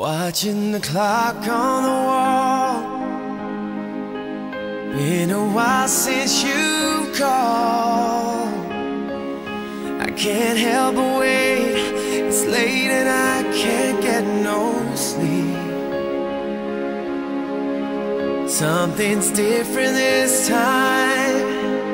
Watching the clock on the wall. Been a while since you called. I can't help but wait. It's late and I can't get no sleep. Something's different this time.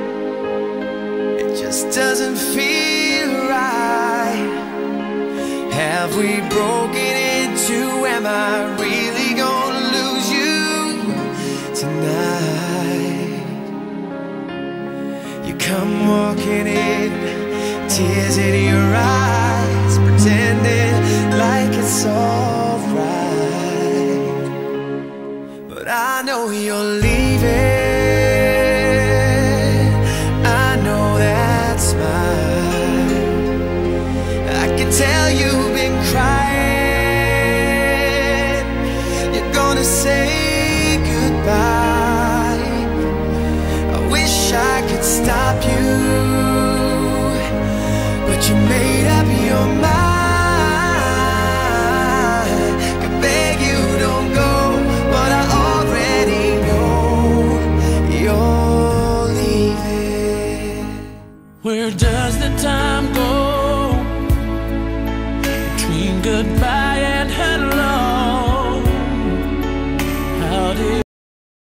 It just doesn't feel right. Have we broken into? Am I really gonna lose you tonight? You come walking in, tears in your eyes, pretending like it's alright. But I know you're leaving, I know that's mine. I can tell you've been crying. You're gonna say goodbye.